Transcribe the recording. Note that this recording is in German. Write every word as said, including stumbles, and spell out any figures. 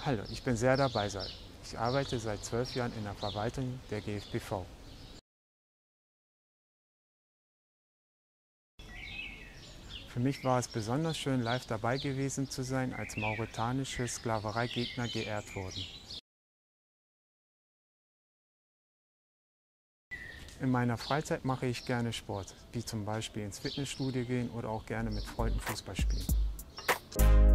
Hallo, ich bin Serdar Baysal. Ich arbeite seit zwölf Jahren in der Verwaltung der G f B V. Für mich war es besonders schön, live dabei gewesen zu sein, als mauretanische Sklavereigegner geehrt wurden. In meiner Freizeit mache ich gerne Sport, wie zum Beispiel ins Fitnessstudio gehen oder auch gerne mit Freunden Fußball spielen.